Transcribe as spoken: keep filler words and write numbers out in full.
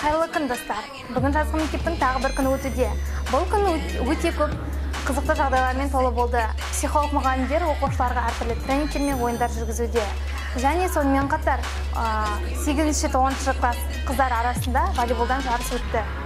Қайырлы күн, достар. Бүгін жазғы мектептің тағы бір күні өтуде. Бұл күн өте көп қызықты жағдайлармен толы болды. Психолог мұғалімдер оқушыларға әртүрлі тренингтер мен ойындар жүргізуде. Және сонымен қатар сегізінші тоғызыншы класс қыздар арасында волейболдан жарыс өтті.